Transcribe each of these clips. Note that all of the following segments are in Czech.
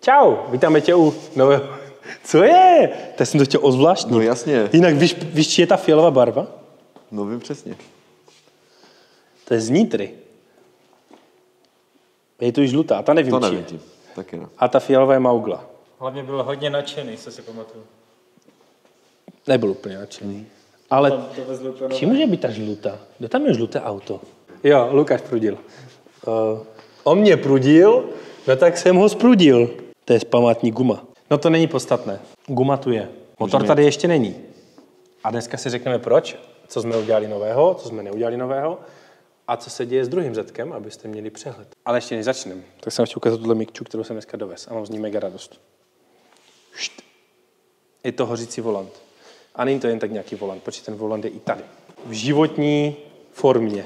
Čau, vítáme tě u nového... Co je? Tak jsem to chtěl ozvláštnit. No jasně. Jinak víš, či je ta fialová barva? No vím přesně. To je z Nitry. Je to už žlutá, a ta nevím, To či nevím, je. taky ne. A ta fialová je Maugla. Hlavně byl hodně nadšený, co si pamatuju. Nebyl úplně nadšený. Ale To vezl úplně čím může být ta žlutá? Kdo tam je žluté auto? Jo, Lukáš prudil. On mě prudil, no tak jsem ho sprudil. To je památní guma. No to není podstatné. Guma tu je. Motor tady ještě není. A dneska si řekneme proč, co jsme udělali nového, co jsme neudělali nového a co se děje s druhým zetkem, abyste měli přehled. Ale ještě než začneme, tak jsem chtěl ukázat tuhle mikču, kterou jsem dneska dovez a mám z ní mega radost. Št. Je to hořící volant. A není to jen tak nějaký volant, protože ten volant je i tady. V životní formě.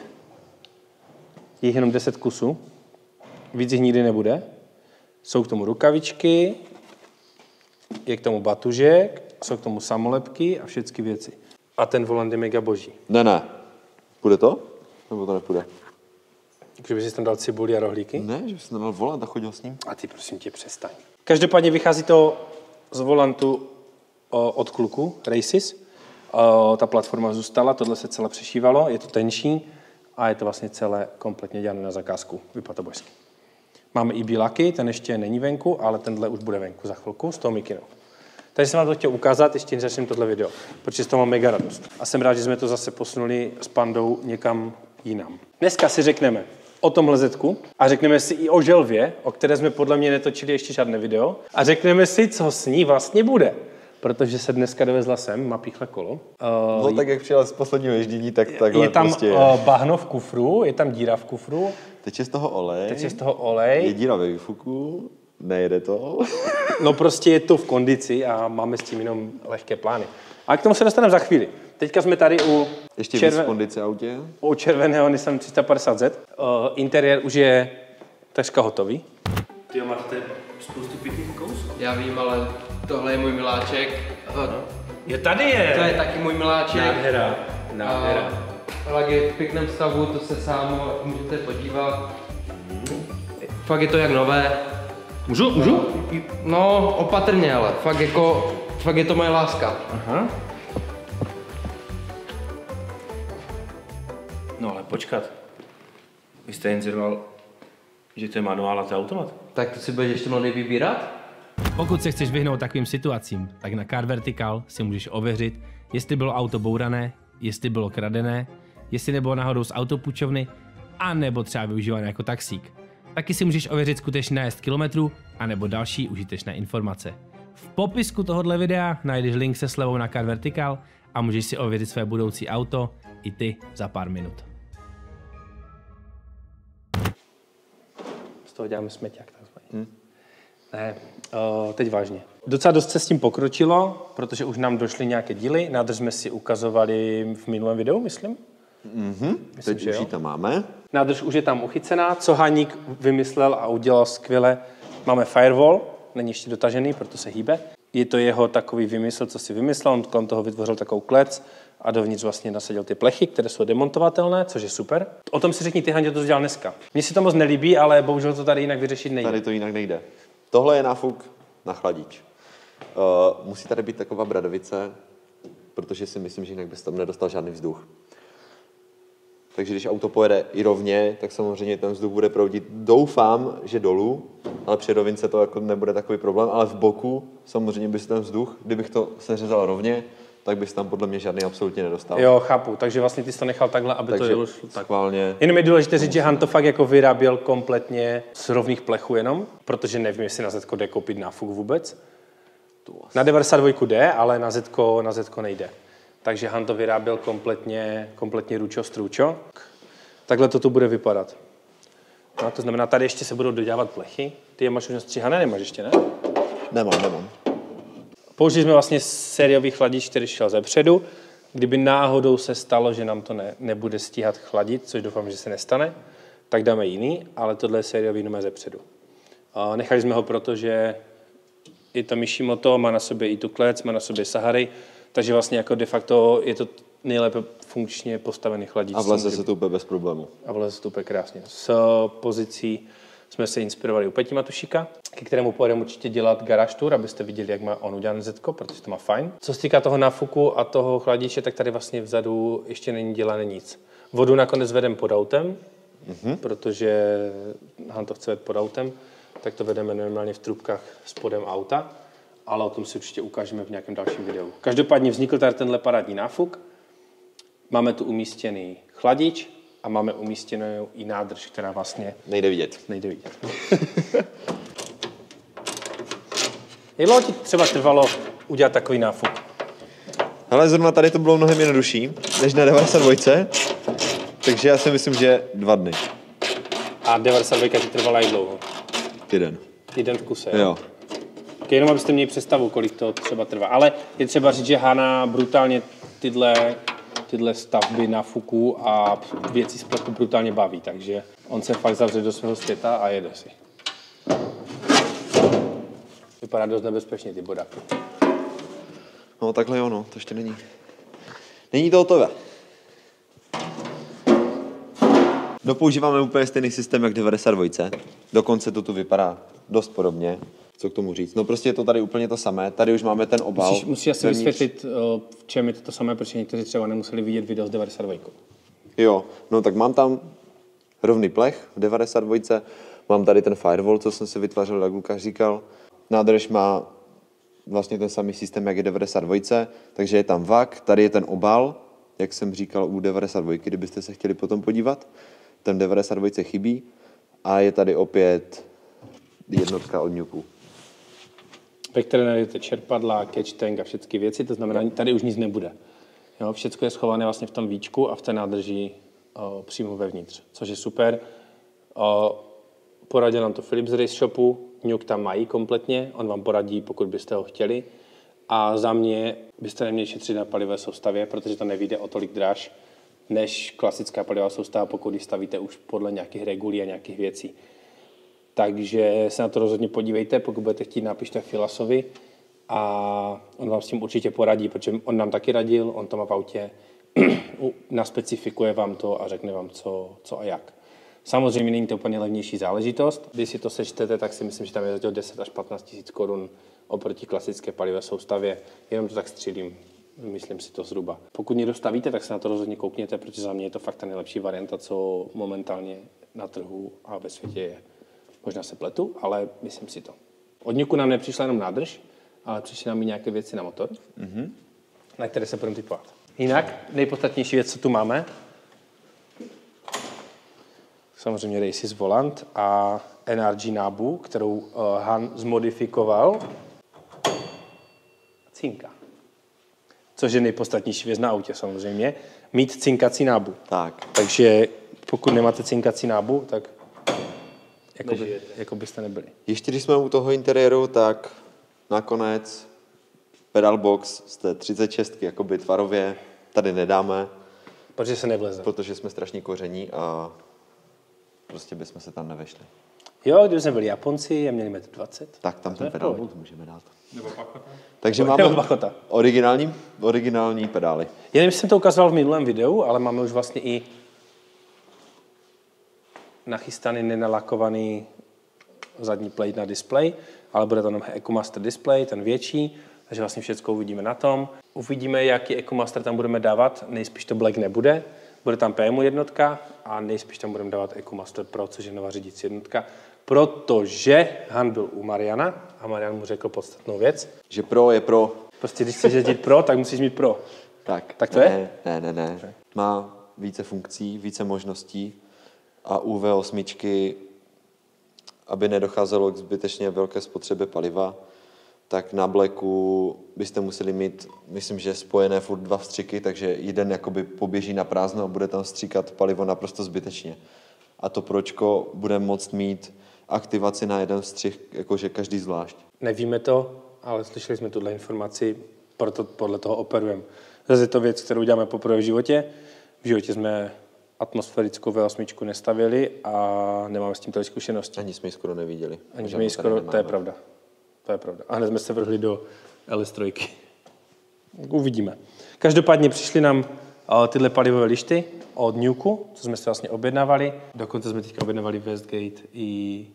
Je jich jenom 10 kusů. Víc jich nikdy nebude. Jsou k tomu rukavičky, je k tomu batužek, jsou k tomu samolepky a všechny věci. A ten volant je mega boží. Ne. Půjde to? Nebo to nepůjde? Kdyby jsi tam dal cibuli a rohlíky? Ne, že jsi tam dal volant a chodil s ním. A ty prosím tě přestaň. Každopádně vychází to z volantu od kluku, Races. Ta platforma zůstala, tohle se celé přešívalo, je to tenčí a je to vlastně celé kompletně dělané na zakázku. Vypadá to božsky. Máme i bílaky, ten ještě není venku, ale tenhle už bude venku za chvilku s tou mikinou. Takže jsem vám to chtěl ukázat, ještě než začnem tohle video, protože z toho mám mega radost. A jsem rád, že jsme to zase posunuli s Pandou někam jinam. Dneska si řekneme o tomhle zetku a řekneme si i o želvě, o které jsme podle mě netočili ještě žádné video. A řekneme si, co s ní vlastně bude. Protože se dneska dovezla sem, má píchle kolo. No tak jak přijela z posledního ježdění, tak takhle je tam prostě je. bahno v kufru, je tam díra v kufru. Teče z toho olej. olej. Je díra ve výfuku, nejede to. No prostě je to v kondici a máme s tím jenom lehké plány. A k tomu se dostaneme za chvíli. Teďka jsme tady u Ještě víc v kondici autě. u červeného Nissan 350Z. Interiér už je takřka hotový. Ty máte tady spoustu pěkných kousků. Já vím, ale tohle je můj miláček. Je tady je! To je taky můj miláček. Nádhera. Ale je v pěkném stavu, to se sám můžete podívat. Fakt je to jak nové. Můžu? No, opatrně, ale fakt je to moje láska. Aha. No ale počkat. Vy jste jen zjevil, že to je manuál a to je automat. Tak to si budeš ještě mladý vybírat? Pokud se chceš vyhnout takovým situacím, tak na Car Vertical si můžeš ověřit, jestli bylo auto bourané, jestli bylo kradené, jestli nebylo náhodou z autopůjčovny, a nebo třeba využívané jako taxík. Taky si můžeš ověřit skutečný nájezd kilometrů, anebo další užitečné informace. V popisku tohohle videa najdeš link se slevou na Car Vertical a můžeš si ověřit své budoucí auto i ty za pár minut. Z toho děláme smeťák takzvaný. Ne, teď vážně. Docela dost se s tím pokročilo, protože už nám došly nějaké díly. Nádrž jsme si ukazovali v minulém videu, myslím. Myslím, Teď už ji tam máme. Nádrž už je tam uchycená. Co Haník vymyslel a udělal skvěle. Máme firewall, není ještě dotažený, proto se hýbe. Je to jeho takový vymysl, co si vymyslel. On kolem toho vytvořil takovou klec a dovnitř vlastně nasadil ty plechy, které jsou demontovatelné, což je super. O tom si řekni ty, Hanďo, to dělal dneska. Mně si to moc nelíbí, ale bohužel to tady jinak vyřešit nejde. Tady to jinak nejde. Tohle je náfuk na chladič. Musí tady být taková bradavice, protože si myslím, že jinak bys tam nedostal žádný vzduch. Takže když auto pojede i rovně, tak samozřejmě ten vzduch bude proudit. Doufám, že dolů, ale při rovince to jako nebude takový problém, ale v boku samozřejmě bys ten vzduch, kdybych to seřezal rovně, tak bys tam podle mě žádný absolutně nedostal. Jo, chápu. Takže vlastně ty jsi to nechal takhle, aby Takže to jelo tak. schválně. Jenom je důležité říct, že Han to fakt jako vyráběl kompletně z rovných plechů jenom, protože nevím, jestli na Zetko jde koupit náfuk vůbec. Na 92 jde, ale na Zetko nejde. Takže Han to vyráběl kompletně ručo strůčo. Takhle to tu bude vypadat. No, to znamená, tady ještě se budou dodělávat plechy. Ty je máš už nastříhané, nemáš ještě, ne? Nemám. Použili jsme vlastně sériový chladič, který šel zepředu. Kdyby náhodou se stalo, že nám to nebude stíhat chladit, což doufám, že se nestane, tak dáme jiný, ale tohle je sériový jenom zepředu. Nechali jsme ho, protože je to myší moto, má na sobě i tu klec, má na sobě Sahary, takže vlastně jako de facto je to nejlépe funkčně postavený chladič. A vleze se to úplně bez problému. A vleze se to úplně krásně. S jsme se inspirovali u Peti Matušíka, ke kterému pojedeme určitě dělat garáž tour, abyste viděli, jak má on udělané zetko, protože to má fajn. Co se týká toho náfuku a toho chladiče, tak tady vlastně vzadu ještě není dělané nic. Vodu nakonec vedeme pod autem, protože Han to chce vet pod autem, tak to vedeme normálně v trubkách spodem auta, ale o tom si určitě ukážeme v nějakém dalším videu. Každopádně vznikl tady tenhle parádní náfuk. Máme tu umístěný chladič a máme umístěnou i nádrž, která vlastně Nejde vidět. nejde vidět. Jak dlouho ti třeba trvalo udělat takový náfuk? Ale zrovna tady to bylo mnohem jednodušší, než na 92, takže já si myslím, že 2 dny. A 92 ti trvala jak dlouho? Týden. Týden v kuse, Jo. Okay, jenom abyste měli představu, kolik to třeba trvá. Ale je třeba říct, že Hana brutálně tyhle stavby náfuků a věcí z plechu brutálně baví, takže on se fakt zavře do svého světa a jede si. Vypadá dost nebezpečně ty bodáky. No takhle jo, no, to ještě není. Není to hotové. Dopoužíváme úplně stejný systém jak 92. Dokonce to tu vypadá dost podobně. Co k tomu říct? No prostě je to tady úplně to samé. Tady už máme ten obal. Musíš asi vevnitř. vysvětlit, v čem je to samé, protože někteří třeba nemuseli vidět video z 92. Jo, no tak mám tam rovný plech v 92. Mám tady ten firewall, co jsem si vytvářel, jak Lukáš říkal. Nádrž má vlastně ten samý systém, jak je 92, takže je tam vak, tady je ten obal, jak jsem říkal u 92, kdybyste se chtěli potom podívat. Ten 92 chybí a je tady opět jednotka od Nuku. Ve které najdete čerpadla, catch tank a všechny věci, to znamená, tady už nic nebude. Jo, všechno je schované vlastně v tom víčku a v té nádrži přímo vevnitř, což je super. Poradil nám to Filip z Race Shopu, Nuke tam mají kompletně, on vám poradí, pokud byste ho chtěli. A za mě byste neměli šetřit na palivové soustavě, protože to nevyjde o tolik dráž, než klasická palivová soustava, pokud ji stavíte už podle nějakých regulí a nějakých věcí. Takže se na to rozhodně podívejte, pokud budete chtít, napište Filasovi a on vám s tím určitě poradí, protože on nám taky radil, on to má v autě, naspecifikuje vám to a řekne vám, co a jak. Samozřejmě není to úplně levnější záležitost. Když si to sečtete, tak si myslím, že tam je zatím 10 až 15 tisíc korun oproti klasické palivové soustavě. Jenom to tak střílím, myslím si to zhruba. Pokud někdo stavíte, tak se na to rozhodně koukněte, protože za mě je to fakt ta nejlepší varianta, co momentálně na trhu a ve světě je. Možná se pletu, ale myslím si to. Od Nuku nám nepřišla jenom nádrž, ale přišly nám i nějaké věci na motor, na které se budeme typovat. Jinak nejpodstatnější věc, co tu máme, samozřejmě Races volant a NRG nábu, kterou Han zmodifikoval. Cinka. Což je nejpodstatnější věc na autě samozřejmě. Mít cinkací nábu. Tak. Takže pokud nemáte cinkací nábu, tak jako byste nebyli. Ještě když jsme u toho interiéru, tak nakonec pedal box z té 36 jakoby tvarově tady nedáme, Protože se nevleze. protože jsme strašně koření a prostě bychom se tam nevešli. Jo, když jsme byli Japonci a měli 1,20 m. Tak tam to ten je v pedal pohodě. box můžeme dát. Nebo Pachota. Takže Nebo máme Pachota. originální pedály. Já nevím, jestli jsem to ukazoval v minulém videu, ale máme už vlastně i nachystaný, nenalakovaný zadní plate na display, ale bude to jenom EcoMaster display, ten větší, takže vlastně všechno uvidíme na tom. Uvidíme, jaký EcoMaster tam budeme dávat, nejspíš to Black nebude, bude tam PMU jednotka a nejspíš tam budeme dávat EcoMaster Pro, což je nová řídící jednotka, protože Han byl u Mariana a Marian mu řekl podstatnou věc. Že Pro je Pro. Prostě když chceš jezdit Pro, tak musíš mít Pro. Tak to je? Ne. Má více funkcí, více možností a u V8, aby nedocházelo k zbytečně velké spotřebě paliva, tak na Blacku byste museli mít, myslím, že spojené furt 2 vstřiky, takže jeden jakoby poběží na prázdno a bude tam vstříkat palivo naprosto zbytečně. A to Pročko bude moct mít aktivaci na jeden vstřih, jakože každý zvlášť. Nevíme to, ale slyšeli jsme tuhle informaci, proto podle toho operujeme. Zase je to věc, kterou děláme poprvé v životě. V životě jsme atmosférickou V8 nestavili a nemáme s tím tolik zkušenosti. Ani jsme ji skoro neviděli. Ani jsme ji skoro, to je pravda. To je pravda. A hned jsme se vrhli do LS3. Uvidíme. Každopádně přišly nám tyhle palivové lišty od Nuku, co jsme si vlastně objednávali. Dokonce jsme teďka objednávali Westgate i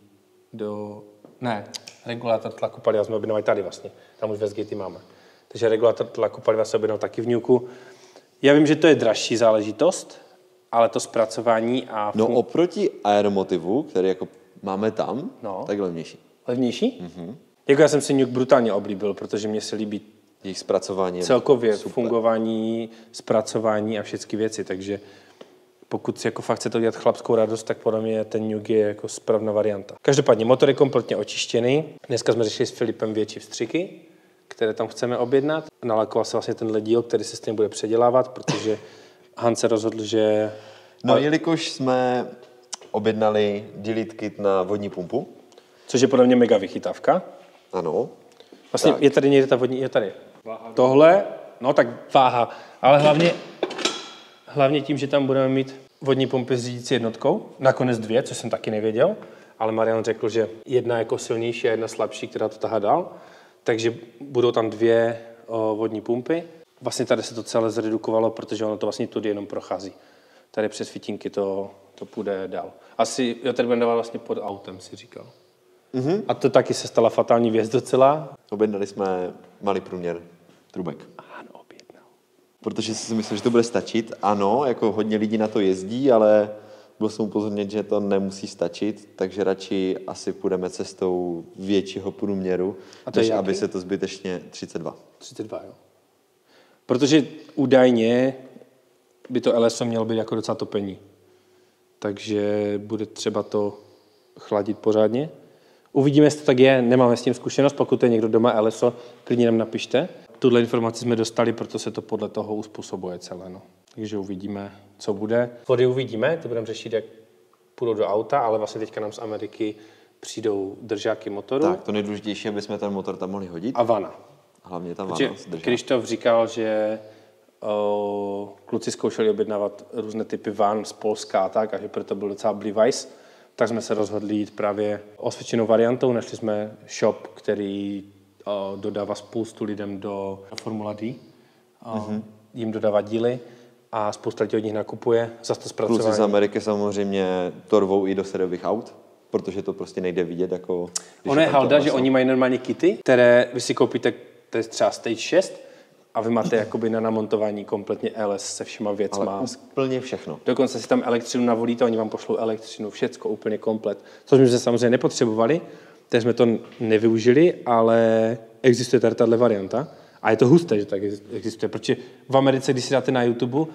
regulátor tlaku paliva jsme objednali tady vlastně. Tam už Westgate máme. Takže regulátor tlaku paliva se objednal taky v Nuku. Já vím, že to je dražší záležitost, ale to zpracování a... No oproti Aeromotivu, který jako máme tam, tak je levnější. Levnější? Jako já jsem si Nuke brutálně oblíbil, protože mě se líbí Jejich zpracování celkově super. fungování, zpracování a všechny věci, takže pokud si jako fakt chcete udělat chlapskou radost, tak podle mě ten Nuke je jako správná varianta. Každopádně motor je kompletně očištěný. Dneska jsme řešili s Filipem větší vstřiky, které tam chceme objednat. Nalakoval se vlastně tenhle díl, který se s tím bude předělávat, protože Han se rozhodl, že... No, jelikož jsme objednali delete kit na vodní pumpu. Což je podle mě mega vychytávka. Ano. Vlastně tak. je tady někde ta vodní, je tady. Tohle, no tak váha, ale hlavně tím, že tam budeme mít vodní pumpy s řídící jednotkou, nakonec 2, což jsem taky nevěděl, ale Marian řekl, že jedna jako silnější a jedna slabší, která to tahá dál, takže budou tam 2 vodní pumpy. Vlastně tady se to celé zredukovalo, protože ono to vlastně tudy jenom prochází. Tady přes fitinky to půjde dál. Asi, tady budeme dávat vlastně pod autem, si říkal. Mm-hmm. A to taky se stala fatální věc docela. Objednali jsme malý průměr trubek. Ano, objednal. Protože si myslel, že to bude stačit. Ano, jako hodně lidí na to jezdí, ale byl jsem upozorněn, že to nemusí stačit, takže radši asi půjdeme cestou většího průměru, než aby se to zbytečně 32. 32, jo. Protože údajně by to LSO mělo být jako docela topení. Takže bude třeba to chladit pořádně. Uvidíme, jestli to tak je, nemáme s tím zkušenost, pokud je někdo doma LSO, klidně nám napište. Tuhle informaci jsme dostali, proto se to podle toho uspůsobuje celé. No. Takže uvidíme, co bude. Vody uvidíme, ty budeme řešit, jak půjdou do auta, ale vlastně teďka nám z Ameriky přijdou držáky motoru. Tak, to nejdůležitější, aby jsme ten motor tam mohli hodit. A vana. Hlavně ta vana. Krištof říkal, že kluci zkoušeli objednávat různé typy van z Polska a tak, a že proto byl docela blivajs. Tak jsme se rozhodli jít právě osvědčenou variantou. Našli jsme shop, který dodává spoustu lidem do Formula D. Jim dodává díly a spousta lidí od nich nakupuje za to zpracování. Kluci z Ameriky samozřejmě to rvou i do seriových aut, protože to prostě nejde vidět. Jako, ono je halda, že oni mají normálně kity, které vy si koupíte, to je třeba Stage 6, a vy máte jakoby na namontování kompletně LS se všema věcma. Ale úplně všechno. Dokonce si tam elektřinu navolíte, oni vám pošlou elektřinu, všecko úplně komplet. Což jsme samozřejmě nepotřebovali, takže jsme to nevyužili, ale existuje tady tato varianta. A je to husté, že tak existuje, protože v Americe, když si dáte na YouTube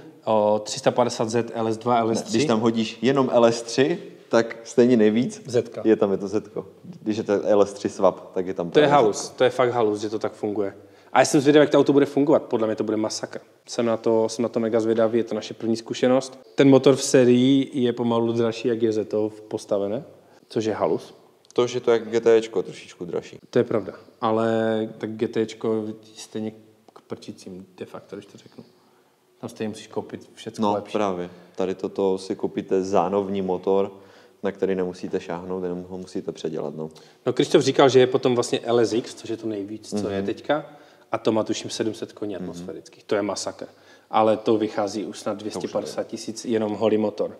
350Z, LS2, LS3... Když tam hodíš jenom LS3, tak stejně nejvíc Zetka. je tam to Zetko. Když je to LS3 swap, tak je tam to je halus, to je fakt halus, že to tak funguje. A já jsem zvědavý, jak to auto bude fungovat. Podle mě to bude masakr. Jsem na to mega zvědavý, je to naše první zkušenost. Ten motor v sérii je pomalu dražší, jak je Zeto postavené, což je halus. To, že to je GTčko trošičku dražší. To je pravda, ale tak GTčko stejně k prčícím de facto, když to řeknu. Tam stejně musíš koupit všechno lepší. No právě. Tady toto si koupíte zánovní motor, na který nemusíte šáhnout, jenom ho musíte předělat. No, Krištof říkal, že je potom vlastně LSX, což je to nejvíc, co je teďka, a to má tuším 700 koní atmosférických. To je masakr. Ale to vychází už snad 250 000 jenom holý motor.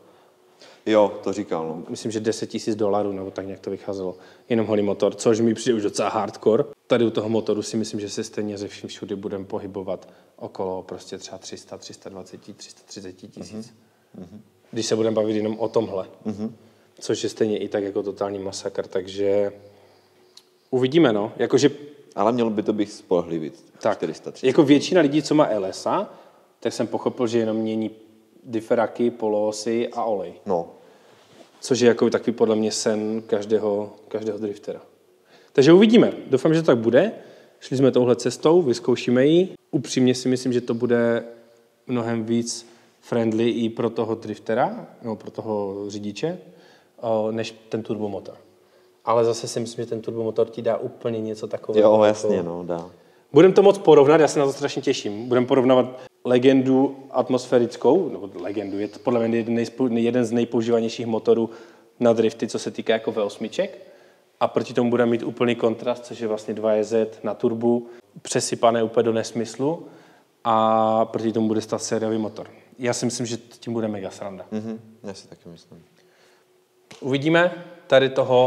Jo, to říkal. No. Myslím, že $10,000, nebo tak nějak to vycházelo. Jenom holý motor, což mi přijde už docela hardcore. Tady u toho motoru si myslím, že se stejně ze vším všudy budeme pohybovat okolo prostě třeba 300, 320, 330 tisíc. Když se budeme bavit jenom o tomhle. Což je stejně i tak jako totální masakr, takže uvidíme, no. Jakože, ale mělo by to být spolehlivý. tak, 430. jako většina lidí, co má LSA, tak jsem pochopil, že jenom mění diferaky, poloosy a olej. No. Což je jako takový podle mě sen každého driftera. Takže uvidíme. Doufám, že to tak bude. Šli jsme touhle cestou, vyzkoušíme ji. Upřímně si myslím, že to bude mnohem víc friendly i pro toho driftera, nebo pro toho řidiče, než ten turbomotor. Ale zase si myslím, že ten turbomotor ti dá úplně něco takového. Jo, jasně, no, dá. Budeme to moc porovnat, já se na to strašně těším. Budeme porovnávat legendu atmosférickou, nebo legendu, je to podle mě jeden z nejpoužívanějších motorů na drifty, co se týká jako V8. A proti tomu budeme mít úplný kontrast, což je vlastně 2JZ na turbu, přesypané úplně do nesmyslu, a proti tomu bude stát sériový motor. Já si myslím, že tím bude mega sranda. Já si taky myslím. Uvidíme tady toho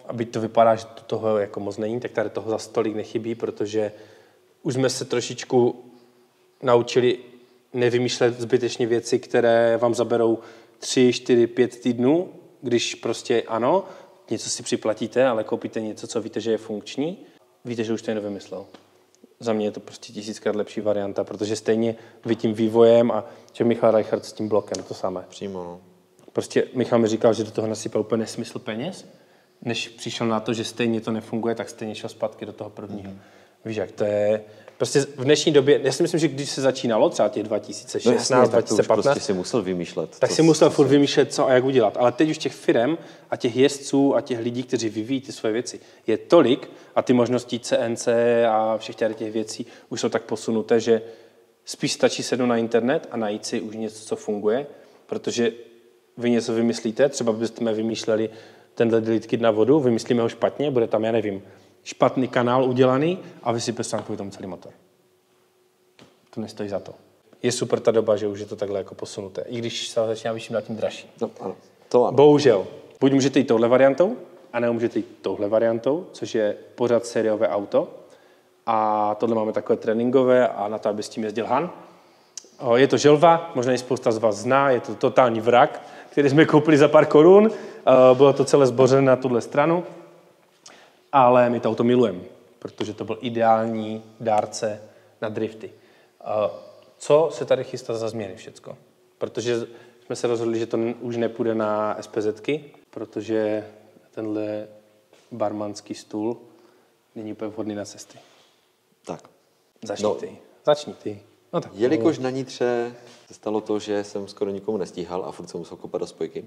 A byť to vypadá, že toho jako moc není, tak tady toho za tolik nechybí, protože už jsme se trošičku naučili nevymýšlet zbytečně věci, které vám zaberou 3, 4, 5 týdnů, když prostě ano, něco si připlatíte, ale koupíte něco, co víte, že je funkční, víte, že už to je nevymyslel. Za mě je to prostě 1000krát lepší varianta, protože stejně vy tím vývojem a že Michal Reichert s tím blokem, to samé. Přímo, no. Prostě Michal mi říkal, že do toho nasypal úplně nesmysl peněz, než přišel na to, že stejně to nefunguje, tak stejně šel zpátky do toho prvního. Víš, jak to je... Prostě v dnešní době, já si myslím, že když se začínalo, třeba těch 2016, no jasně, 2015, prostě si musel vymýšlet. tak si musel furt vymýšlet, co a jak udělat. Ale teď už těch firem a těch jezdců a těch lidí, kteří vyvíjí ty svoje věci, je tolik a ty možnosti CNC a všech těch věcí už jsou tak posunuté, že spíš stačí sednout na internet a najít si už něco, co funguje, protože vy něco vymyslíte, třeba byste vymýšleli tenhle delete kit na vodu, vymyslíme ho špatně, bude tam, já nevím, špatný kanál udělaný a vysype se kvůli tomu celý motor. To nestojí za to. Je super ta doba, že už je to takhle jako posunuté. I když se začíná vyšší tím dražší. No, ano. To ano. Bohužel. Buď můžete jít touhle variantou, a nebo můžete jít touhle variantou, což je pořád sériové auto. A tohle máme takové tréninkové a na to, aby s tím jezdil Han. Je to želva, možná i spousta z vás zná, je to totální vrak, který jsme koupili za pár korun. Bylo to celé zbořené na tuhle stranu. Ale my to auto milujeme, protože to byl ideální dárce na drifty. Co se tady chystá za změny všecko? Protože jsme se rozhodli, že to už nepůjde na SPZky, protože tenhle barmanský stůl není úplně vhodný na cesty. Tak. Začni ty. No tak. Jelikož na Nitře se stalo to, že jsem skoro nikomu nestíhal a furt jsem musel kopat do spojky.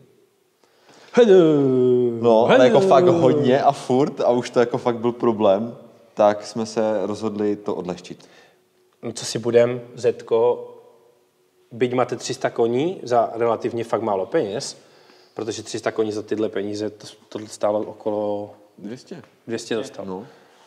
No, ale jako fakt hodně a furt a už to jako fakt byl problém, tak jsme se rozhodli to odlehčit. No co si budem, Zetko, byť máte 300 koní za relativně fakt málo peněz, protože 300 koní za tyhle peníze, to stálo okolo 200 dostal. No.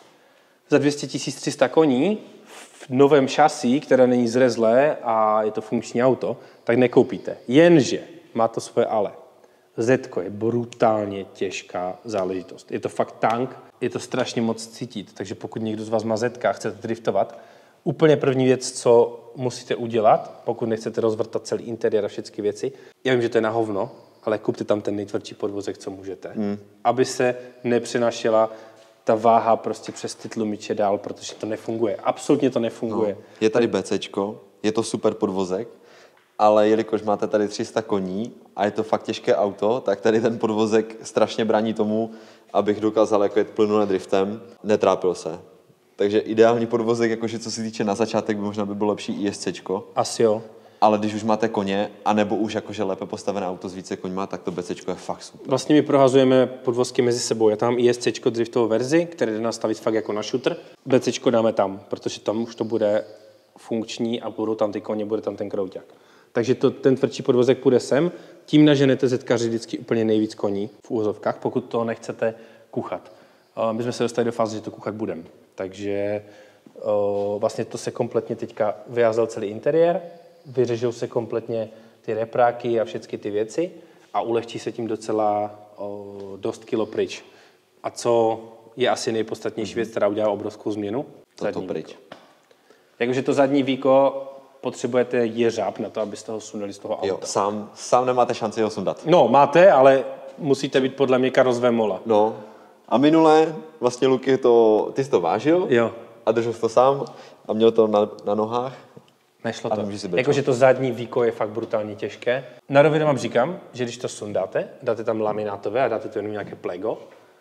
Za 200 300 koní v novém šasí, které není zrezlé a je to funkční auto, tak nekoupíte. Jenže má to svoje ale. Zetko je brutálně těžká záležitost. Je to fakt tank, je to strašně moc cítit, takže pokud někdo z vás má Zetka a chcete driftovat, úplně první věc, co musíte udělat, pokud nechcete rozvrtat celý interiér a všechny věci, já vím, že to je na hovno, ale kupte tam ten nejtvrdší podvozek, co můžete, aby se nepřenášela ta váha prostě přes ty tlumiče dál, protože to nefunguje. Absolutně to nefunguje. No, je tady BCčko, je to super podvozek, ale jelikož máte tady 300 koní a je to fakt těžké auto, tak tady ten podvozek strašně brání tomu, abych dokázal jako jet plynule driftem, netrápil se. Takže ideální podvozek, jakože co se týče na začátek, by možná by bylo lepší ISCčko. Asi jo. Ale když už máte koně, anebo už jakože lépe postavené auto s více koňma, tak to BCčko je fakt super. Vlastně my prohazujeme podvozky mezi sebou. Já tam mám ISCčko driftovou verzi, které jde nastavit fakt jako na shooter. BCčko dáme tam, protože tam už to bude funkční a budou tam ty koně, bude tam ten krouťák. Takže ten tvrdší podvozek půjde sem, tím naženete zetkaři vždycky úplně nejvíc koní v úvozovkách, pokud to nechcete kuchat. My jsme se dostali do fáze, že to kuchat budeme. Takže vlastně to se kompletně teďka vyházel celý interiér, vyřežou se kompletně ty repráky a všechny ty věci a ulehčí se tím docela dost kilo pryč. A co je asi nejpodstatnější věc, která udělá obrovskou změnu? Toto pryč. Jakože to zadní víko potřebujete jeřáb na to, abyste ho sunuli z toho auta. Jo, sám nemáte šanci ho sundat. No, máte, ale musíte být podle mě karosvé mola. No, a minule vlastně Luky ty jsi to vážil Jo. a držel jsi to sám a měl to na nohách. Nešlo A to. nemůže si být, Jakože to zadní víko je fakt brutálně těžké. Na rovinu vám říkám, že když to sundáte, dáte tam laminátové a dáte to jenom nějaké plego,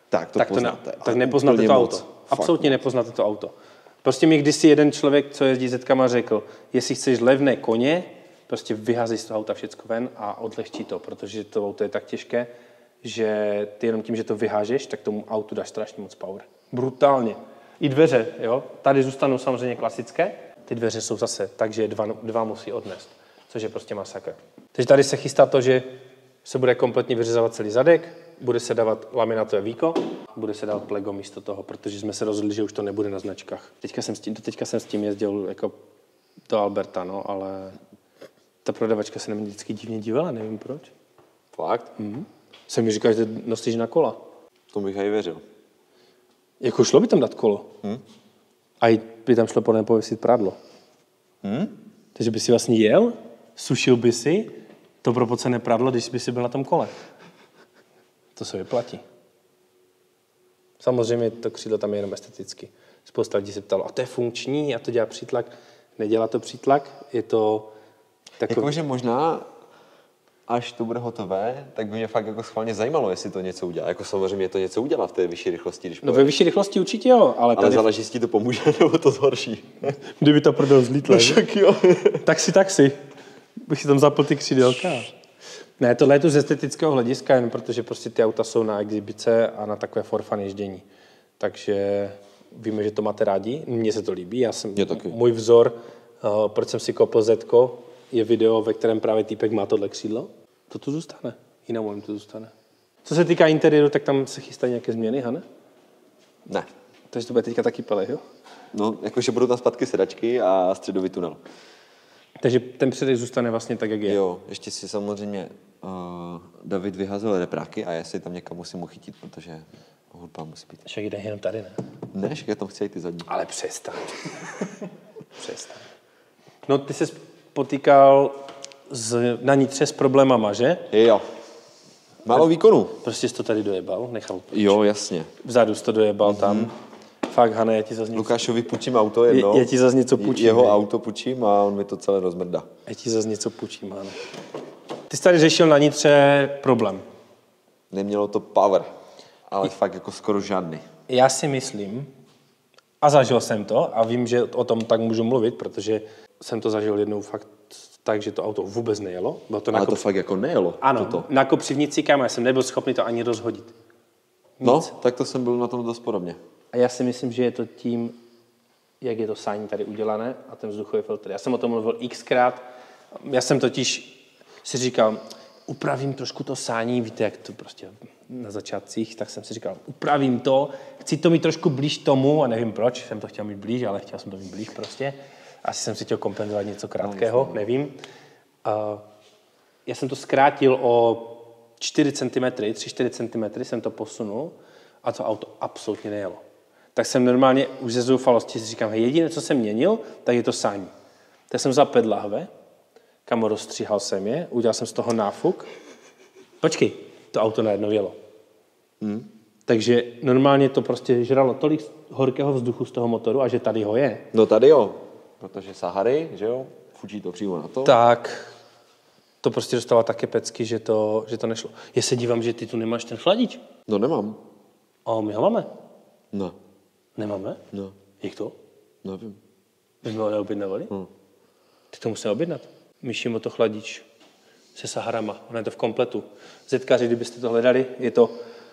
tak nepoznáte to auto. Absolutně nepoznáte to auto. Prostě mi kdysi jeden člověk, co jezdí zetkama, řekl, jestli chceš levné koně, prostě vyházej z toho auta všecko ven a odlehčí to, protože to auto je tak těžké, že ty jenom tím, že to vyhážeš, tak tomu autu dáš strašně moc power. Brutálně. I dveře, jo. Tady zůstanou samozřejmě klasické, ty dveře jsou zase tak, že dva musí odnést, což je prostě masakr. Takže tady se chystá to, že se bude kompletně vyřezovat celý zadek, bude se dávat laminátové víko, bude se dávat plego místo toho, protože jsme se rozhodli, že už to nebude na značkách. Teďka jsem s tím jezdil jako do Alberta, no, ale ta prodavačka se na mě vždycky divně dívala, nevím proč. Fakt? Jsem mi říkal, že nosíš na kola. To bych aj věřil. Jako šlo by tam dát kolo. A by tam šlo podle mě pověsit prádlo. Takže by si vlastně jel, sušil by si to propocené prádlo, když by si byl na tom kole. To se vyplatí. Samozřejmě to křídlo tam je jenom esteticky. Spousta lidí se ptalo, a to je funkční, a to dělá přítlak. Nedělá to přítlak, je to takový... Jakože možná, až to bude hotové, tak by mě fakt jako schválně zajímalo, jestli to něco udělá. Jako samozřejmě to něco udělá v té vyšší rychlosti, když No ve vyšší rychlosti určitě jo, ale tady... záleží, jestli ti to pomůže, nebo to zhorší. Kdyby to prdel zlítlo, Však jo. taxi. Bych si tam zapl ty křídelka. Ne, tohle je to z estetického hlediska, jen protože prostě ty auta jsou na exibice a na takové for fun ježdění. Takže víme, že to máte rádi, mně se to líbí. Můj vzor, proč jsem si koupil Zetko, je video, ve kterém právě týpek má tohle křídlo. To tu zůstane, jinam to zůstane. Co se týká interiéru, tak tam se chystají nějaké změny, Hane? Ne. Takže to bude teďka taky pele, jo? No, jakože budou tam zpátky sedačky a středový tunel. Takže ten předek zůstane vlastně tak, jak je. Jo, ještě si samozřejmě David vyházel repráky a já si tam někam musím uchytit, protože hudba musí být. Však jde jenom tady, ne? Ne, já tam chci jít ty zadní. Ale přestaň. Přestaň. No, ty se potýkal na Nitře s problémama, že? Jo. Málo výkonu. Prostě jsi to tady dojebal, nechal. Jo, jasně. Vzadu jsi to dojebal tam. Fakt, Hane, já ti zase něco... Lukášovi půjčím auto jedno. Já ti zase něco půjčím. Jeho auto půjčím a on mi to celé rozmrdá. Já ti zase něco půjčím, Hane. Ty jsi tady řešil na Nitře problém. Nemělo to power, ale fakt jako skoro žádný. Já si myslím, a zažil jsem to, a vím, že o tom tak můžu mluvit, protože jsem to zažil jednou fakt tak, že to auto vůbec nejelo. Bylo to Ale to fakt jako nejelo. Ano, toto. na kopřivnici, kam já jsem nebyl schopný to ani rozhodit. Nic. No, tak to jsem byl na tom dost podobně. A já si myslím, že je to tím, jak je to sání tady udělané a ten vzduchový filtr. Já jsem o tom mluvil xkrát. Já jsem totiž si říkal, upravím trošku to sání, víte, jak to prostě na začátcích, tak jsem si říkal, upravím to, chci to mít trošku blíž tomu, a nevím proč, jsem to chtěl mít blíž, ale chtěl jsem to mít blíž prostě. Asi jsem si chtěl kompenzovat něco krátkého, nevím. Já jsem to zkrátil o 4 cm, 3-4 cm jsem to posunul a to auto absolutně nejelo. Tak jsem normálně už ze zoufalosti si říkám, jediné, co jsem měnil, tak je to sání. Tak jsem vzal 5 lahve, kam rozstříhal jsem je, udělal jsem z toho náfuk. Počkej, to auto najednou jelo. Takže normálně to prostě žralo tolik horkého vzduchu z toho motoru a že tady ho je. No tady jo, protože Sahary, že jo, fučí to přímo na to. Tak to prostě dostalo také pecky, že to nešlo. Já se dívám, že ty tu nemáš ten chladič. No nemám. A my ho máme. Ne. Nemáme? No. Jak to? Nevím. My jsme ho neobjednávali? Ty to musíme objednat. Myším o to chladič se Saharama. Ono je to v kompletu. Zetkaři, kdybyste to hledali, je to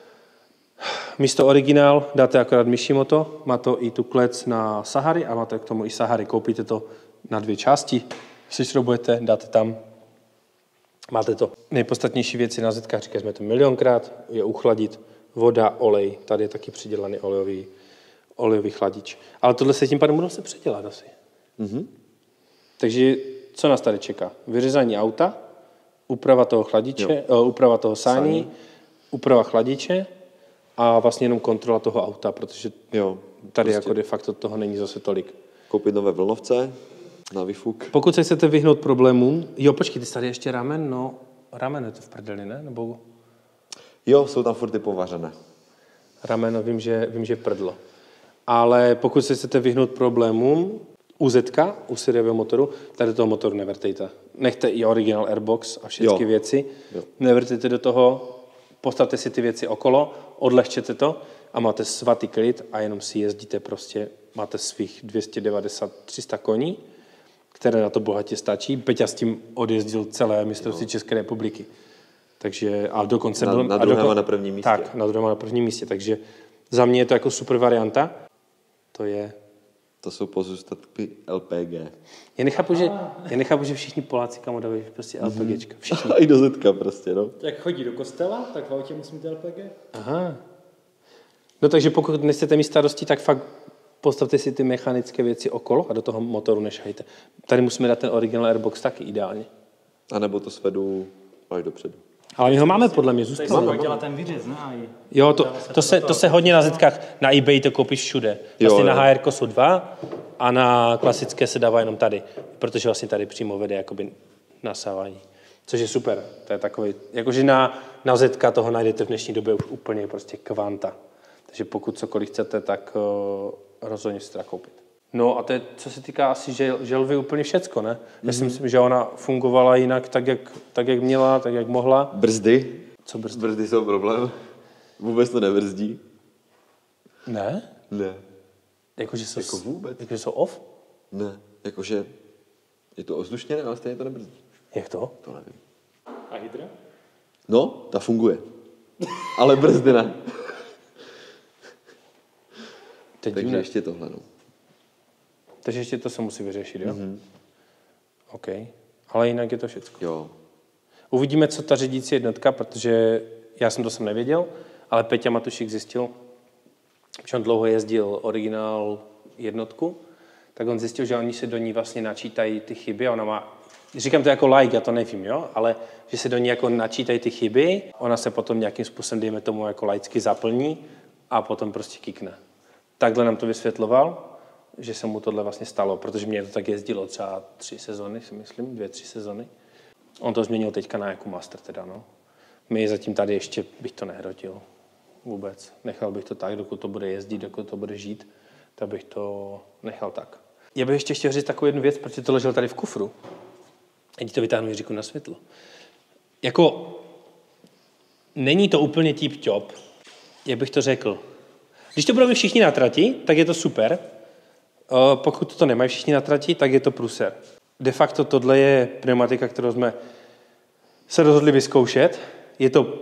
místo originál, dáte akorát Mishimoto, má to i tu klec na Sahary a máte k tomu i Sahary. Koupíte to na 2 části, sešroubujete, dáte tam, máte to. Nejpodstatnější věci na Zetkaři, říkali jsme to milionkrát, je uchladit, voda, olej, tady je taky přidělaný olejový chladič. Ale tohle se tím pádem budou se předělat asi. Takže co nás tady čeká? Vyřezání auta, úprava toho chladiče, úprava toho sání, úprava chladiče a vlastně jenom kontrola toho auta, protože tady jako de facto toho není zase tolik. Koupit nové vlnovce na výfuk. Pokud se chcete vyhnout problémům, počkej, ty jsi tady ještě ramen, no ramen je to v prdeli, ne? Nebo... Jo, jsou tam furt ty povařené. Rameno vím, že prdlo. Ale pokud se chcete vyhnout problémům, u Zetka, u sériového motoru, tady toho motoru nevrtejte. Nechte i original airbox a všechny věci. Jo. Nevrtejte do toho, postavte si ty věci okolo, odlehčete to a máte svatý klid a jenom si jezdíte prostě, máte svých 290-300 koní, které na to bohatě stačí. Peťa s tím odjezdil celé mistrovství České republiky. Takže, a dokonce byl... Na druhém a na prvním místě. Tak, na druhém a na prvním místě. Takže za mě je to jako super varianta. To jsou pozůstatky LPG. Já nechápu, že všichni Poláci kam dávají prostě LPGčka. Všichni. A i do Zetka prostě, no. Jak chodí do kostela, tak v autě musí mít LPG. Aha. No takže pokud nechcete mít starosti, tak fakt postavte si ty mechanické věci okolo a do toho motoru nešahejte. Tady musíme dát ten original airbox taky ideálně. A nebo to svedu až dopředu. Ale my ho máme podle mě, Tady zůstalo. se dělá ten vyřez, ne? Jo, to se hodně na zetkách, na eBay to koupíš všude. Vlastně na HR jsou 2 a na klasické se dává jenom tady, protože vlastně tady přímo vede jakoby nasávání. Což je super, to je takový, jakože na zetka toho najdete v dnešní době už úplně prostě kvanta. Takže pokud cokoliv chcete, tak rozhodně si to koupit. No a to je, co se týká asi želvy, úplně všecko, ne? Já si myslím, že ona fungovala jinak tak, jak měla, tak, jak mohla. Brzdy? Co brzdy? Brzdy jsou problém. Vůbec to nebrzdí. Ne? Ne. Jakože jsou, Jako vůbec? Jakože jsou off? Ne. Jakože je to ovzdušněné, ale stejně to nebrzdí. Jak to? To nevím. A hydra? No, ta funguje. Ale brzdy ne. Takže ještě tohle, no. Takže ještě to se musí vyřešit, jo? Mm-hmm. OK. Ale jinak je to všecko. Jo. Uvidíme, co ta řídící jednotka, protože já jsem to jsem nevěděl, ale Peťa Matušík zjistil, že on dlouho jezdil originál jednotku, tak on zjistil, že oni se do ní vlastně načítají ty chyby a ona má, říkám to jako like, já to nevím, jo, ale že se do ní jako načítají ty chyby, ona se potom nějakým způsobem, dejme tomu, jako laicky zaplní a potom prostě kikne. Takhle nám to vysvětloval, že se mu tohle vlastně stalo, protože mě to tak jezdilo třeba 3 sezony, si myslím, 2-3 sezony. On to změnil teďka na jako master teda, no. My zatím tady ještě bych to nehrotil vůbec. Nechal bych to tak, dokud to bude jezdit, dokud to bude žít, tak bych to nechal tak. Já bych ještě chtěl říct takovou jednu věc, protože to leželo tady v kufru. Teď to vytáhnu Jiříku na světlo. Jako, není to úplně tip-top, jak bych to řekl. Když to budeme všichni na trati, tak je to super. Pokud to nemají všichni na trati, tak je to průser. De facto tohle je pneumatika, kterou jsme se rozhodli vyzkoušet. Je to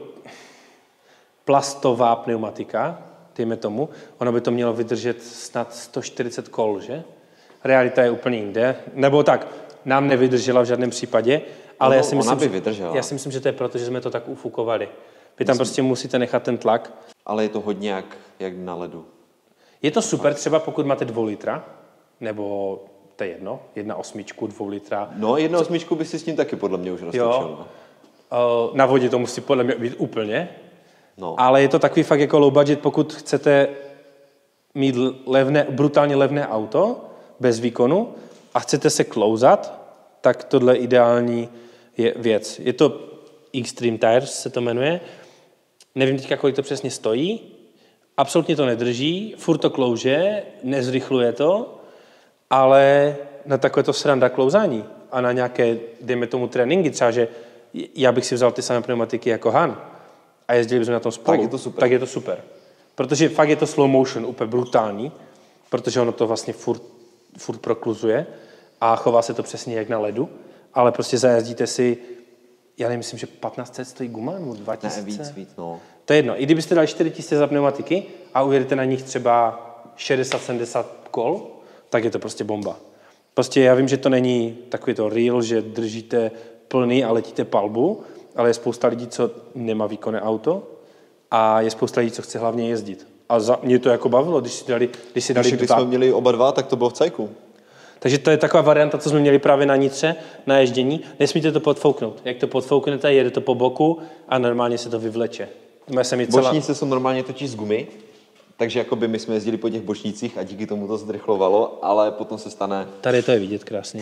plastová pneumatika, dejme tomu. Ono by to mělo vydržet snad 140 kol, že? Realita je úplně jinde. Nebo tak, nám nevydržela v žádném případě, ale já si myslím, že to je proto, že jsme to tak ufukovali. Vy tam prostě musíte nechat ten tlak. Ale je to hodně jak na ledu. Je to super třeba pokud máte 2 litra, nebo to je jedno, 1,8, 2 litra. No 1,8 by si s tím taky podle mě už roztočil. Na vodě to musí podle mě být úplně. No. Ale je to takový fakt jako low budget, pokud chcete mít brutálně levné auto, bez výkonu, a chcete se klouzat, tak tohle ideální je věc. Je to Extreme Tires, se to jmenuje. Nevím teďka, kolik to přesně stojí. Absolutně to nedrží, furt to klouže, nezrychluje to, ale na takové to sranda klouzání a na nějaké, dejme tomu, tréninky, třeba, že já bych si vzal ty samé pneumatiky jako Han a jezdili bychom na tom spolu, tak je to super. Protože fakt je to slow motion, úplně brutální, protože ono to vlastně furt prokluzuje a chová se to přesně jak na ledu, ale prostě zajezdíte si, já nemyslím, že 1500 stojí guma, nebo 2000. Ne, víc, no. To je jedno. I kdybyste dali 4000 za pneumatiky a ujedete na nich třeba 60-70 kol, tak je to prostě bomba. Prostě já vím, že to není takový to real, že držíte plný a letíte palbu, ale je spousta lidí, co nemá výkonné auto a je spousta lidí, co chce hlavně jezdit. A mě to jako bavilo, když si dali Když jsme měli oba dva, tak to bylo v cajku. Takže to je taková varianta, co jsme měli právě na Nitře, na ježdění. Nesmíte to podfouknout. Jak to podfouknete, jede to po boku a normálně se to vyvleče. Bočnice jsou normálně točí z gumy, takže jakoby my jsme jezdili po těch bočnicích a díky tomu to zrychlovalo, ale potom se stane... Tady to je vidět krásně.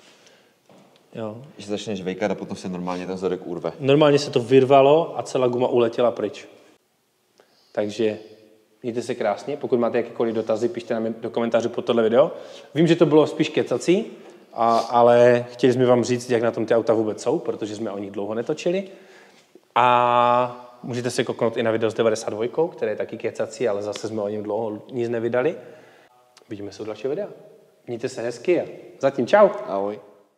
Jo. Že začneš vejkat a potom se normálně ten zadek urve. Normálně se to vyrvalo a celá guma uletěla pryč. Takže mějte se krásně. Pokud máte jakékoliv dotazy, pište nám do komentářů pod tohle video. Vím, že to bylo spíš kecací, ale chtěli jsme vám říct, jak na tom ty auta vůbec jsou, protože jsme o nich dlouho netočili. A můžete se kouknout i na video s 92, které je taky kecací, ale zase jsme o něm dlouho nic nevydali. Vidíme se u dalšího videa. Mějte se hezky a zatím čau. Ahoj.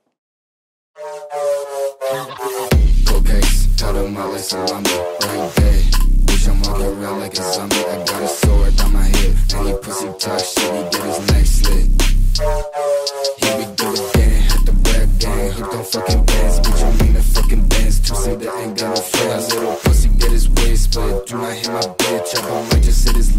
I'm walking around like a zombie. I got a sword on my hip. Any pussy talk shit, he get his neck slit. Here we go again, hit the rap gang. Hooked on fucking bands, bitch, I mean the fucking bands. Two-seater ain't got no friends. Little pussy get his waist split. Do not hit my bitch up, I might just hit his